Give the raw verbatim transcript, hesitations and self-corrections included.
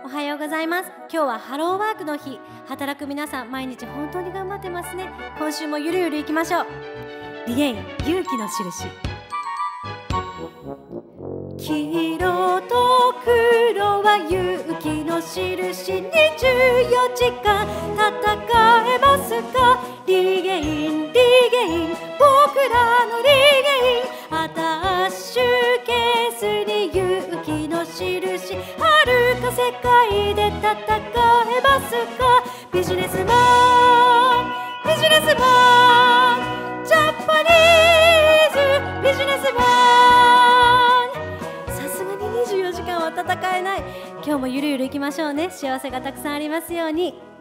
おはようございます。今日はハローワークの日。働く皆さん、毎日本当に頑張ってますね。今週もゆるゆるいきましょう。リゲイン、勇気の印。黄色と黒は勇気の印。にじゅうよじかん戦えますか。リゲイン、リゲイン、僕らのリゲイン。アタッシュケースに勇気の印。遥か世界で戦えますか。ビジネスマン、ビジネスマン、ジャパニーズビジネスマン。さすがににじゅうよじかんは戦えない。今日もゆるゆるいきましょうね。幸せがたくさんありますように。